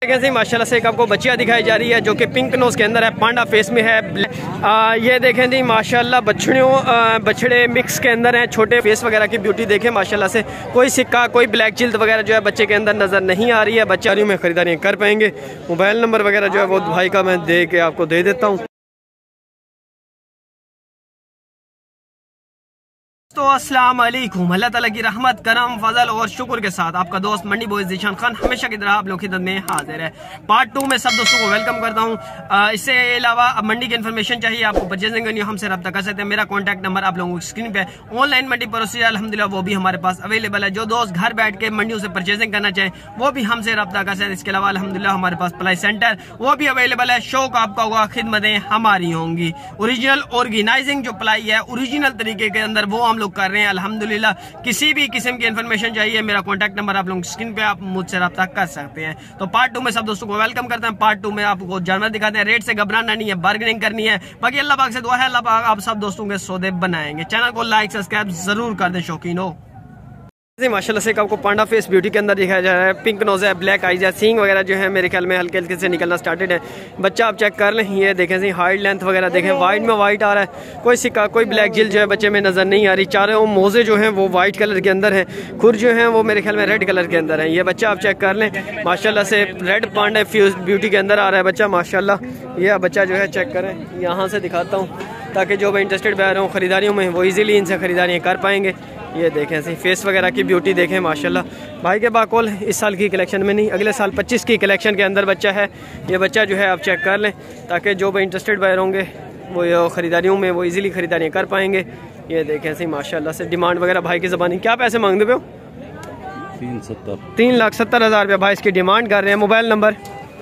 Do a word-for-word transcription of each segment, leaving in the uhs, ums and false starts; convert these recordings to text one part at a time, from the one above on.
देखें माशाल्लाह से एक आपको बच्चियाँ दिखाई जा रही है जो कि पिंक नोज के अंदर है, पांडा फेस में है। आ, ये देखें जी माशाल्लाह बछड़ियों बछड़े मिक्स के अंदर हैं, छोटे फेस वगैरह की ब्यूटी देखें माशाल्लाह से। कोई सिक्का कोई ब्लैक जिल्द वगैरह जो है बच्चे के अंदर नज़र नहीं आ रही है। बच्चारियों में खरीदारी कर पाएंगे। मोबाइल नंबर वगैरह जो है वो भाई का मैं दे के आपको दे देता हूँ। तो अस्सलाम वालेकुम, अल्लाह ताला की रहमत करम फजल और शुक्र के साथ आपका दोस्त मंडी बॉयज ज़ीशान खान हमेशा की तरह आप लोग खिदमत में हाजिर है। पार्ट टू में सब दोस्तों को वेलकम करता हूँ। इससे अलावा मंडी की इन्फॉर्मेशन चाहिए आपको, परचेजिंग करनी हो हमसे रब्ता कर सकते हैं। मेरा कॉन्टैक्ट नंबर आप लोगों की स्क्रीन पे। ऑनलाइन मंडी प्रोसीजर अल्हम्दुलिल्लाह वो भी हमारे पास अवेलेबल है। जो दोस्त घर बैठ के मंडियों से परचेजिंग करना चाहें वो भी हमसे रब्ता कर सकते हैं। इसके अलावा अल्हम्दुलिल्लाह हमारे पास प्लाई सेंटर वो भी अवेलेबल है। शौक आपका होगा, खिदमतें हमारी होंगी। ओरिजिनल ऑर्गेनाइजिंग जो प्लाई है ओरिजिनल तरीके के अंदर वो हम लोग कर रहे हैं अल्हम्दुलिल्लाह। किसी भी किस्म की इन्फॉर्मेशन चाहिए मेरा कॉन्टैक्ट नंबर आप लोग स्क्रीन पे, आप मुझसे रब्ता कर सकते हैं। तो पार्ट टू में सब दोस्तों को वेलकम करते हैं। पार्ट टू में आपको जानवर दिखाते हैं। रेट से घबराना नहीं है, बार्गेनिंग करनी है। बाकी अल्लाह पाक से दुआ है, अल्लाह पाक आप सब दोस्तों के सौदे बनाएंगे। चैनल को लाइक सब्सक्राइब जरूर कर दें शौकीन हो। माशाल्लाह से आपको पांडा फेस ब्यूटी के अंदर दिखाया जा रहा है। पिंक नोज है, ब्लैक आईज है, सींग वगैरह जो है मेरे ख्याल में हल्के हल्के से निकलना स्टार्टेड है। बच्चा आप चेक कर लें, ये देखें सी हाइट लेंथ वगैरह देखें, वाइट में वाइट आ रहा है। कोई सिक्का कोई ब्लैक जिल जो है बच्चे में नज़र नहीं आ रही। चारों मोजे जो हैं वो वाइट कलर के अंदर हैं, खुर जो है वो मेरे ख्याल में रेड कलर के अंदर है। ये बच्चा आप चेक कर लें माशाल्लाह से रेड पांडा फ्यूज ब्यूटी के अंदर आ रहा है बच्चा माशाल्लाह। ये बच्चा जो है चेक करें, यहाँ से दिखाता हूँ ताकि जो भी इंटरेस्टेड बायर हों खरीदारियों में वो इजीली इनसे खरीदारियाँ कर पाएंगे। ये देखें ऐसे फेस वगैरह की ब्यूटी देखें माशाल्लाह। भाई के बाकोल इस साल की कलेक्शन में नहीं, अगले साल पच्चीस की कलेक्शन के अंदर बच्चा है। ये बच्चा जो है आप चेक कर लें ताकि जो भी इंटरेस्टेड बायर होंगे वो खरीदारियों में वो इजीली खरीदारियाँ कर पाएंगे। ये देखें ऐसे माशाल्लाह से। डिमांड वगैरह भाई की ज़बानी क्या पैसे मांगते पे हो? तीन सत्तर तीन लाख सत्तर हज़ार रुपये भाई इसकी डिमांड कर रहे हैं। मोबाइल नंबर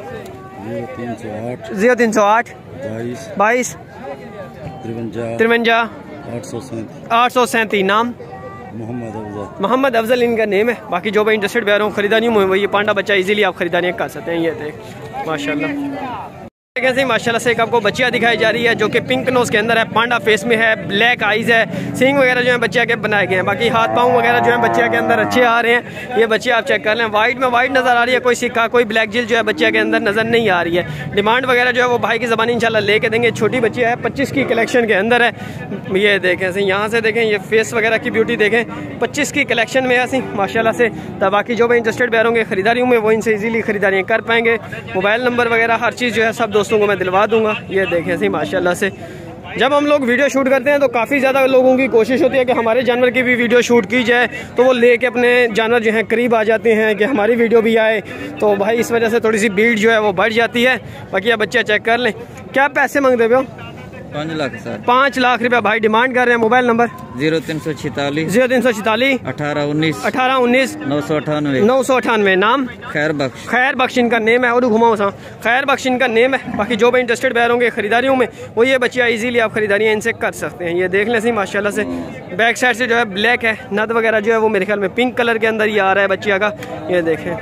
जीरो तीन सौ आठ बाईस तिरवंजा आठ सौ सैंतीस। नाम मोहम्मद अफजल मोहम्मद अफजल इनका नेम है। बाकी जो भी इंटरेस्टेड बायर हों खरीदारियों में वो ये पांडा बच्चा इजीली आप खरीदारियाँ कर सकते हैं। ये देख माशाल्लाह कैसे माशाल्लाह से एक आपको बच्चियाँ दिखाई जा रही है जो कि पिंक नोज के अंदर है, पांडा फेस में है, ब्लैक आईज है, सींग वगैरह जो है बच्चिया के बनाए गए हैं। बाकी हाथ पाँव वगैरह जो है बच्चिया के अंदर अच्छे आ रहे हैं। ये बच्चियाँ आप चेक कर लें, वाइट में वाइट नज़र आ रही है। कोई सिक्का कोई ब्लैक जिल जो है बच्चिया के अंदर नज़र नहीं आ रही है। डिमांड वगैरह जो है वो भाई की ज़बानी इंशाल्लाह लेके देंगे। छोटी बच्ची है, पच्चीस की कलेक्शन के अंदर है। ये देखें ऐसे, यहाँ से देखें ये फेस वगैरह की ब्यूटी देखें, पच्चीस की कलेक्शन में ऐसी माशाल्लाह से। तब बाकी जो भी इंटरेस्टेड बायर होंगे खरीदारियों में वो इनसे इजीली खरीदारियाँ कर पाएंगे। मोबाइल नंबर वगैरह हर चीज़ जो है सब दोस्तों को मैं दिलवा दूँगा। ये देखें सी माशाल्लाह से। जब हम लोग वीडियो शूट करते हैं तो काफ़ी ज़्यादा लोगों की कोशिश होती है कि हमारे जानवर की भी वीडियो शूट की जाए, तो वो लेके अपने जानवर जो हैं करीब आ जाते हैं कि हमारी वीडियो भी आए। तो भाई इस वजह से थोड़ी सी भीड़ जो है वो बढ़ जाती है। बाकी आप बच्चे चेक कर लें। क्या पैसे मांगते हो? पाँच लाख सर पाँच लाख रुपया भाई डिमांड कर रहे हैं। मोबाइल नंबर जीरो तीन सौ छितालीस जीरो तीन सौ छितालीस अठारह उन्नीस अठारह उन्नीस नौ सौ अठानवे नौ सौ अठानवे। नाम खैर बख्श खैर बख्श इनका नेम है। और घुमाओ सा खैर बख्श इनका नेम है। बाकी जो भी इंटरेस्टेड बायर होंगे खरीदारियों में वो ये बच्चियाँ इजीली आप खरीदारियाँ इनसे कर सकते हैं। ये देख लें सी माशाल्लाह से। बैक साइड से जो है ब्लैक है, नद वगैरह जो है वो मेरे ख्याल में पिंक कलर के अंदर ये आ रहा है बच्चिया का। ये देखें,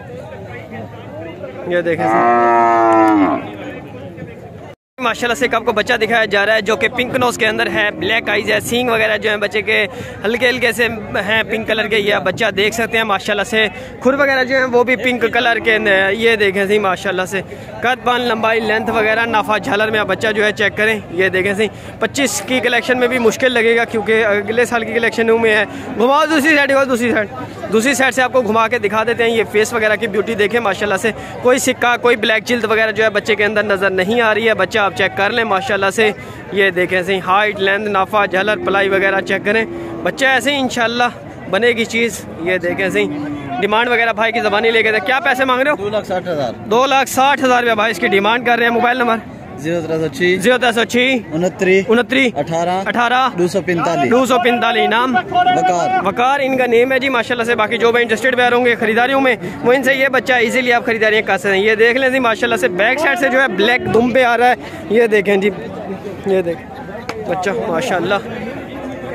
ये देखें माशाल्लाह से आपको बच्चा दिखाया जा रहा है जो कि पिंक नोज के अंदर है, ब्लैक आईज है, सींग वगैरह जो है बच्चे के हल्के हल्के से हैं पिंक कलर के। ये बच्चा देख सकते हैं माशाल्लाह से। खुर वगैरह जो है वो भी पिंक कलर के अंदर है। ये देखें सी माशाल्लाह से। कद पान लंबाई लेंथ वगैरह नाफा झालर में आप बच्चा जो है चेक करें। ये देखें सी पच्चीस की कलेक्शन में भी मुश्किल लगेगा क्योंकि अगले साल की कलेक्शन में है। घुमाओ दूसरी साइड, दूसरी साइड दूसरी साइड से आपको घुमा के दिखा देते हैं। ये फेस वगैरह की ब्यूटी देखें माशाल्लाह से। कोई सिक्का कोई ब्लैक जिल्द वगैरह जो है बच्चे के अंदर नज़र नहीं आ रही है। बच्चा आप चेक कर लें माशाल्लाह से। ये देखें ऐसे हाइट लेंथ नाफा झलर पलाई वगैरह चेक करें। बच्चा ऐसे ही इंशाल्लाह बनेगी चीज़। ये देखें ऐसे ही। डिमांड वगैरह भाई की ज़बानी लेके थे। क्या पैसे मांग रहे हो? दो लाख साठ हज़ार दो लाख साठ हज़ार रुपया भाई इसकी डिमांड कर रहे हैं। मोबाइल नंबर जीरो तेरह सौ छः जीरो तेरह सौ छः उनतीस उनतीस अठारह अठारह दो सौ पैंतालीस दो सौ पैंतालीस। नाम वकार वकार इनका नेम है जी माशाल्लाह से। बाकी जो भी इंटरेस्टेड बायर होंगे खरीदारियों में वो इनसे ये बच्चा इजीली आप खरीदारियाँ कर सकते हैं। ये देख लें जी माशाल्लाह से। बैक साइड से जो है ब्लैक दुम पे आ रहा है। ये देखें जी, ये देखें बच्चा माशाल्लाह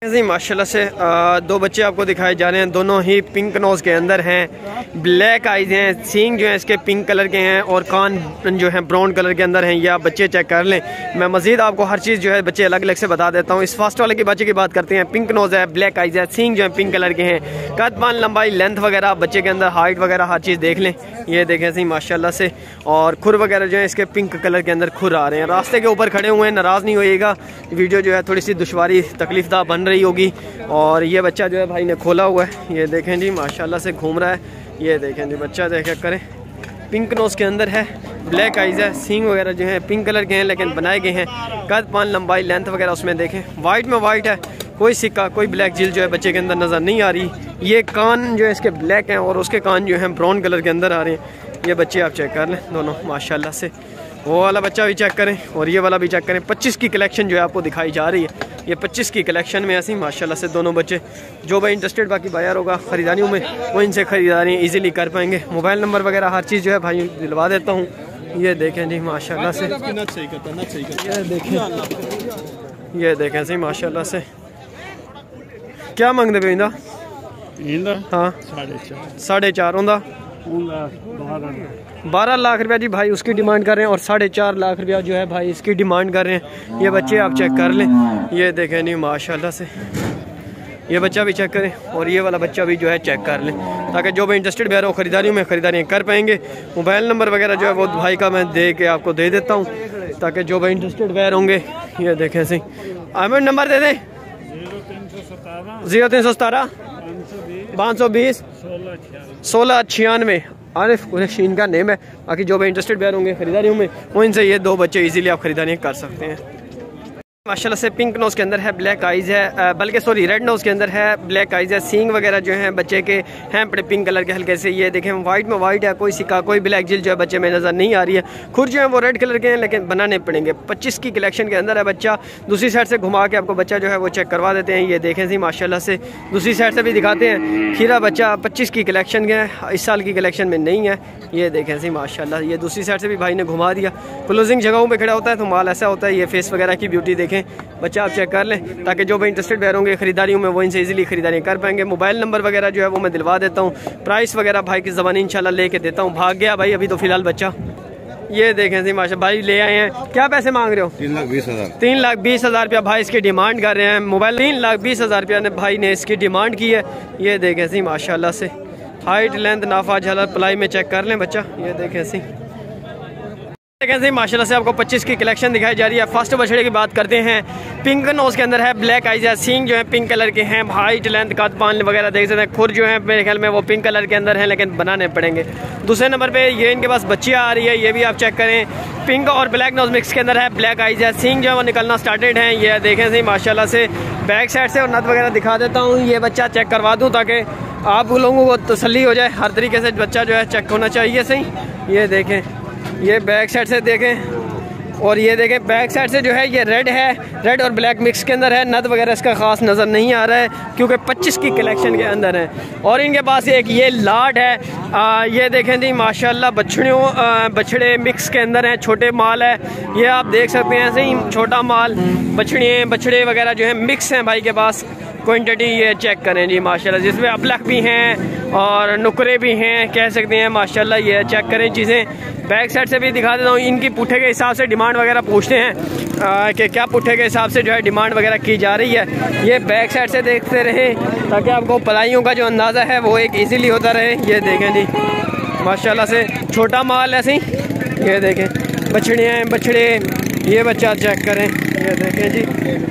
जी माशाल्लाह से आ, दो बच्चे आपको दिखाए जा रहे हैं, दोनों ही पिंक नोज के अंदर हैं, ब्लैक आइज हैं, सींग जो है इसके पिंक कलर के हैं और कान जो है ब्राउन कलर के अंदर हैं। ये आप बच्चे चेक कर लें। मैं मजीद आपको हर चीज़ जो है बच्चे अलग अलग से बता देता हूँ। इस फर्स्ट वाले के बच्चे की बात करते हैं। पिंक नोज है, ब्लैक आइज है, सींग जो है पिंक कलर के हैं, कद पान लंबाई लेंथ वगैरह बच्चे के अंदर हाइट वगैरह हर चीज़ देख लें। ये देखें सही माशाल्लाह से, और खुर वगैरह जो है इसके पिंक कलर के अंदर खुर आ रहे हैं। रास्ते के ऊपर खड़े हुए हैं, नाराज़ नहीं होइएगा, वीडियो जो है थोड़ी सी दुश्वारी तकलीफदा बन रही होगी। और ये बच्चा जो है भाई ने खोला हुआ है, ये देखें जी माशाल्लाह से घूम रहा है। ये देखें जी बच्चा देखे करें, पिंक नोज के अंदर है, ब्लैक आइज है, सींग वगैरह जो है पिंक कलर के हैं लेकिन बनाए गए हैं। कद पान लंबाई लेंथ वगैरह उसमें देखें, वाइट में वाइट है, कोई सिक्का कोई ब्लैक झील जो है बच्चे के अंदर नज़र नहीं आ रही। ये कान जो है इसके ब्लैक हैं और उसके कान जो है ब्राउन कलर के अंदर आ रहे हैं। ये बच्चे आप चेक कर लें दोनों माशाल्लाह से। वो वाला बच्चा भी चेक करें और ये वाला भी चेक करें। पच्चीस की कलेक्शन जो है आपको दिखाई जा रही है, ये पच्चीस की कलेक्शन में ऐसी माशाल्लाह से दोनों बच्चे। जो भाई इंटरेस्टेड बाकी बायर होगा ख़रीदारियों में वो इनसे ख़रीदारी इजीली कर पाएंगे। मोबाइल नंबर वगैरह हर चीज़ जो है भाई दिलवा देता हूँ। ये देखें जी माशाल्लाह से, ये देखें ये देखें सही माशाल्लाह से। क्या मांगते पे इंदा? हाँ साढ़े चार होंदा, बारह लाख रुपया जी भाई उसकी डिमांड कर रहे हैं और साढ़े चार लाख रुपया जो है भाई इसकी डिमांड कर रहे हैं। ये बच्चे आप चेक कर लें। ये देखें नहीं माशाल्लाह से, ये बच्चा भी चेक करें और ये वाला बच्चा भी जो है चेक कर लें, ताकि जो भी इंटरेस्टेड बैर हो खरीदारियों में खरीदारियाँ कर पाएंगे। मोबाइल नंबर वगैरह जो है वो भाई का मैं दे के आपको दे देता हूँ, ताकि जो भी इंटरेस्टेड बैर होंगे। ये देखें सही, आमिर नंबर दे दें, जीरो तीन सौ सतारह पाँच सौ बीस सोलह छियानवे। आरिफ कुरैशीन का नेम है। बाकी जो भी इंटरेस्टेड बैर होंगे खरीदारियों में वो इनसे ये दो बच्चे इजीली आप खरीदारी कर सकते हैं। माशाल्लाह से पिंक नोज़ के अंदर है, ब्लैक आइज़ है, बल्कि सॉरी रेड नोज़ के अंदर है, ब्लैक आइज़ है, सींग वगैरह जो हैं बच्चे के हैं बड़े पिंक कलर के हल्के से। ये देखें वाइट में वाइट है, कोई सिक्का कोई ब्लैक झील जो है बच्चे में नज़र नहीं आ रही है। खुर जो है वो रेड कलर के हैं लेकिन बनाने पड़ेंगे। पच्चीस की कलेक्शन के अंदर है बच्चा। दूसरी साइड से घुमा के आपको बच्चा जो है वो चेक करवा देते हैं। ये देखें सी माशाल्लाह से, दूसरी साइड से भी दिखाते हैं। खीरा बच्चा पच्चीस की कलेक्शन के है, इस साल की कलेक्शन में नहीं है। ये देखें सी माशाल्लाह, ये दूसरी साइड से भी भाई ने घुमा दिया। क्लोजिंग जगहों पे खड़ा होता है तो माल ऐसा होता है। ये फेस वगैरह की ब्यूटी देखें, बच्चा आप चेक कर लें, ताकि जो भी इंटरेस्टेड बैर होंगे खरीदारियों में वो इनसे इजीली खरीदारी कर पाएंगे। मोबाइल नंबर वगैरह जो है वो मैं दिलवा देता हूँ। प्राइस वगैरह भाई की ज़बानी इंशाल्लाह लेके देता हूँ। भाग गया भाई अभी तो फिलहाल बच्चा। ये देखें सी माशा भाई ले आए हैं। क्या पैसे मांग रहे हो? तीन लाख बीस हजार तीन लाख बीस हजार रुपया भाई इसकी डिमांड कर रहे हैं। मोबाइल तीन लाख बीस हजार रुपया ने भाई ने इसकी डिमांड की है। ये देखें सी माशाल्लाह से, हाइट लेंथ नाफा झालर पलाई में चेक कर लें बच्चा। ये देखें सी देखें सी माशाल्लाह से आपको पच्चीस की कलेक्शन दिखाई जा रही है। फर्स्ट बछड़े की बात करते हैं। पिंक नोज के अंदर है, ब्लैक आइज है, सींग जो है पिंक कलर के हैं, हाइट लेंथ कद पान वगैरह देख सकते हैं। खुर जो है मेरे ख्याल में वो पिंक कलर के अंदर है लेकिन बनाने पड़ेंगे। दूसरे नंबर पे ये इनके पास बच्चियाँ आ रही है, ये भी आप चेक करें। पिंक और ब्लैक नोज मिक्स के अंदर है, ब्लैक आइज है, सींग जो है वो निकलना स्टार्टेड है। ये देखें सी माशाल्लाह से, बैक साइड से और नथ वगैरह दिखा देता हूँ। ये बच्चा चेक करवा दूँ ताकि आप लोगों को तसल्ली हो जाए। हर तरीके से बच्चा जो है चेक होना चाहिए सही। ये देखें, ये बैक साइड से देखें और ये देखें बैक साइड से जो है ये रेड है, रेड और ब्लैक मिक्स के अंदर है। नद वगैरह इसका खास नज़र नहीं आ रहा है क्योंकि पच्चीस की कलेक्शन के अंदर है। और इनके पास एक ये लाड है। आ, ये देखें जी माशाल्लाह बछड़ियों बछड़े मिक्स के अंदर हैं, छोटे माल है। ये आप देख सकते हैं सही, छोटा माल बछड़ियाँ बछड़े वगैरह जो है मिक्स हैं भाई के पास। क्वांटिटी ये चेक करें जी माशाल्लाह, जिसमें अबलख भी हैं और नुकरे भी हैं कह सकते हैं माशाल्लाह। ये चेक करें चीज़ें। बैक साइड से भी दिखा देता हूँ। इनकी पुट्ठे के हिसाब से डिमांड वगैरह पूछते हैं कि क्या पुट्ठे के हिसाब से जो है डिमांड वगैरह की जा रही है। ये बैक साइड से देखते रहें ताकि आपको पलाइयों का जो अंदाज़ा है वो एक ईजीली होता रहे। ये देखें जी माशाल्लाह से, छोटा माल है सही। ये देखें बछड़े हैं बछड़े, ये बच्चा चेक करें। ये देखें जी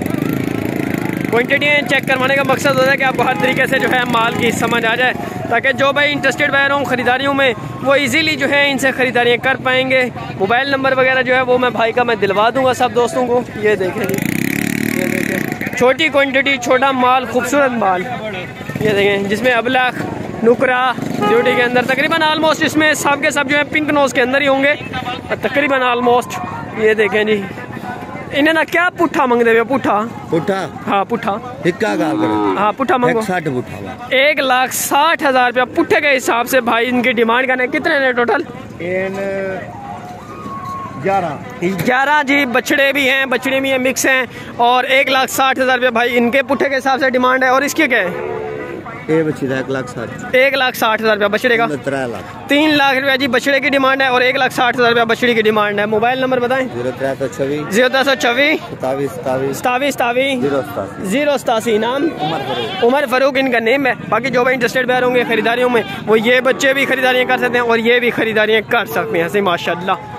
क्वांटिटी चेक करवाने का मकसद होता है कि आपको हर तरीके से जो है माल की समझ आ जाए, ताकि जो भाई इंटरेस्टेड बायर हों खरीदारियों में वो इजीली जो है इनसे ख़रीदारियाँ कर पाएंगे। मोबाइल नंबर वगैरह जो है वो मैं भाई का मैं दिलवा दूंगा सब दोस्तों को। ये देखें जी, ये देखें छोटी क्वांटिटी, छोटा माल, खूबसूरत माल। ये देखें जिसमें अबलख नुकरा ड्यूटी के अंदर तकरीबन आलमोस्ट इसमें सब के सब जो है पिंक नोज के अंदर ही होंगे तकरीबन आलमोस्ट। ये देखें जी इन्हें ना क्या पुट्ठा मांगते हुए? पुट्ठा पुट्ठा हाँ पुट्ठा हिक्का का हाँ पुट्ठा मांगो। साठ पुट्ठा एक लाख साठ हजार रुपया पुट्ठे के हिसाब से भाई इनकी डिमांड करने। कितने ने टोटल? ग्यारह ग्यारह जी बछड़े भी हैं, बछड़े भी हैं, मिक्स हैं और एक लाख साठ हज़ार रुपये भाई इनके पुट्ठे के हिसाब से डिमांड है। और इसके क्या है? ये बच्ची एक लाख साठ एक लाख साठ हज़ार रुपया बछड़े का। तीन लाख तीन लाख रुपया जी बछड़े की डिमांड है और एक लाख साठ हज़ार रुपया बछड़ी की डिमांड है। मोबाइल नंबर बताएं। जीरो त्रै सौ छब्बीस जीरो तीन सौ चौबीस सतावीस सतावीस सतावीस सतावीस जीरो सतासी जीरो सतासी। नाम उमर फरूक उमर फारूक इनका नेम है। बाकी जो भाई इंटरेस्टेड बैर होंगे खरीदारियों में वो ये बच्चे भी खरीदारियाँ कर सकते हैं और ये भी खरीदारियाँ कर सकते हैं। ऐसे माशाल्लाह।